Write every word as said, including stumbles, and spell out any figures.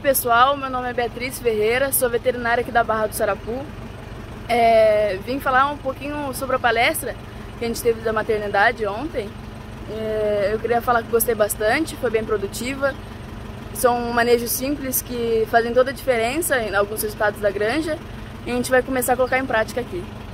pessoal, meu nome é Beatriz Ferreira, sou veterinária aqui da Barra do Sarapu. É, vim falar um pouquinho sobre a palestra que a gente teve da maternidade ontem. É, eu queria falar que gostei bastante, foi bem produtiva. São manejos simples que fazem toda a diferença em alguns resultados da granja e a gente vai começar a colocar em prática aqui.